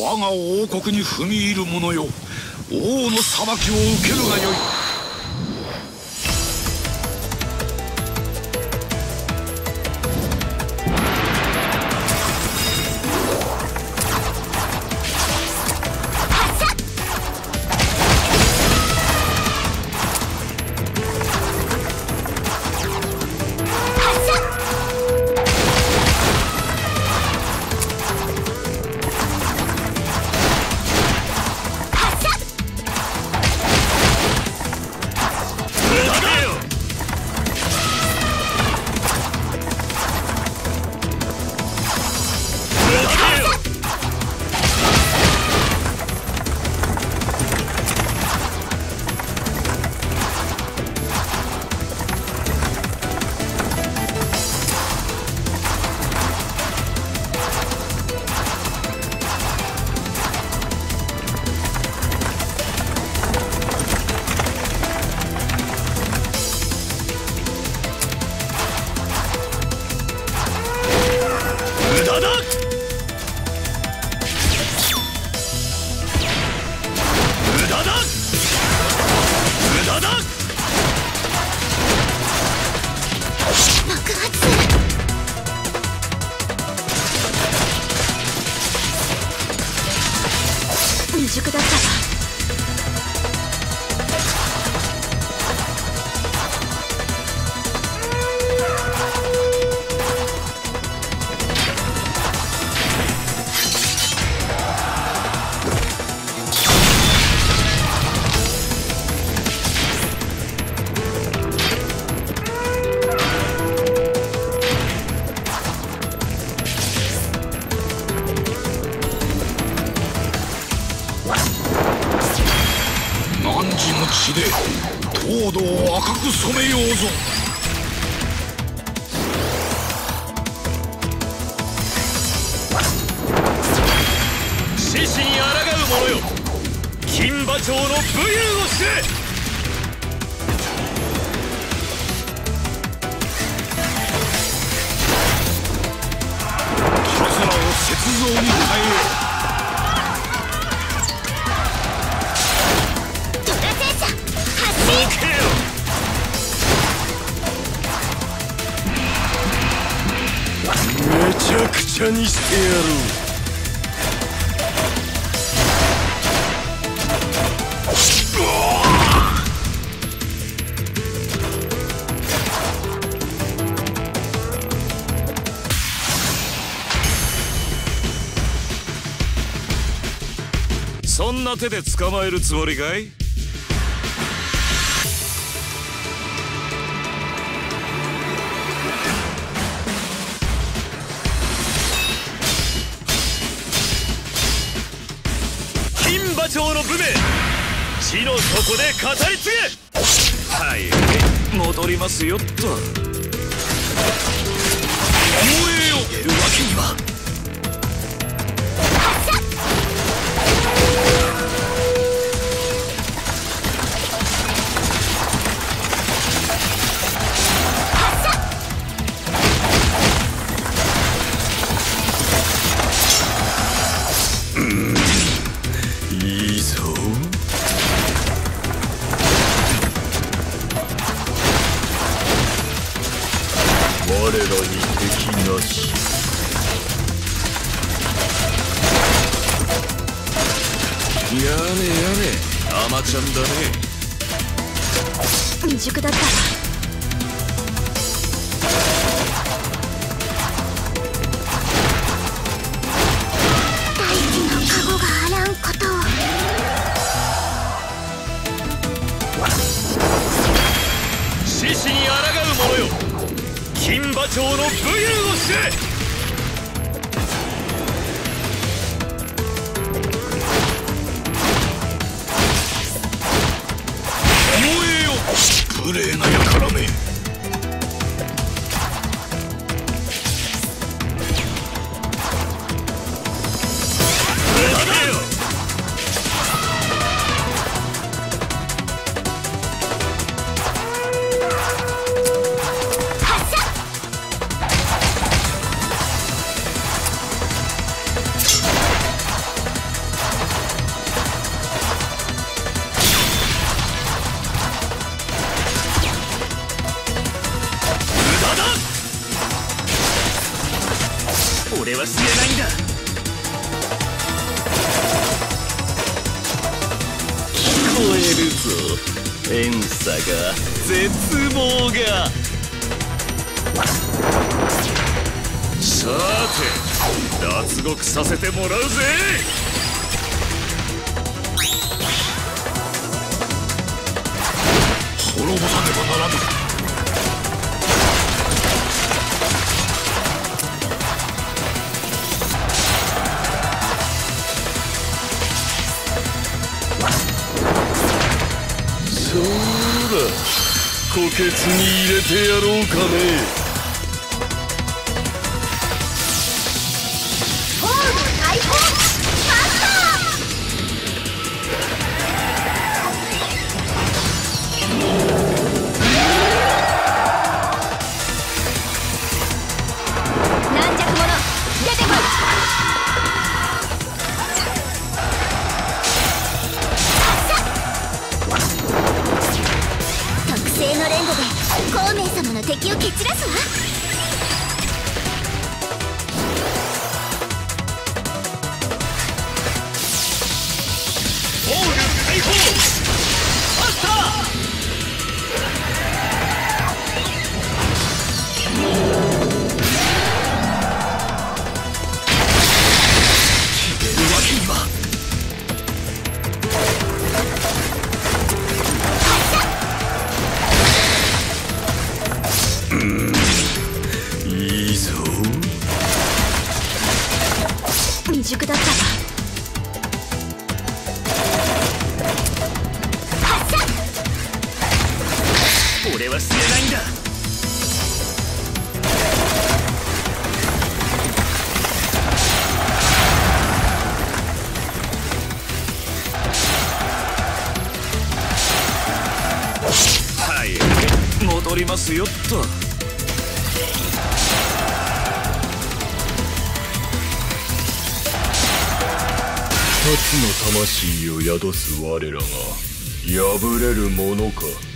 我が王国に踏み入る者よ、王の裁きを受けるがよい。 未熟だったわ。 汝の血で東堂を赤く染めようぞ。 獅子に抗う者よ、金馬町の武勇を知れ。 桂を雪像に変えよう。 めちゃくちゃにしてやる。そんな手で捕まえるつもりかい？金馬町の武名、地の底で語り継げ。はい、戻りますよっと。燃えよ。逃げるわけには。いいぞ。我らに敵なし。やれやれ、甘ちゃんだね。 未熟だったわ。大地の加護があらんことを。 獅子に抗う者よ、金馬町の武勇を知れ。 無礼なやからめ。 俺は死ねないんだ。聞こえるぞ、遠さが、絶望が。さて脱獄させてもらうぜ。 滅ぼさねばならぬ。 そうだ、虎穴に入れてやろうかね。 王の解放軟弱者出てこい。特製の連打で孔明様の敵を蹴散らすわ。 オール解放マスター。いいぞ。 未熟だったわ。 俺は死ねないんだ。はい、戻りますよっと。二つの魂を宿す我らが破れるものか。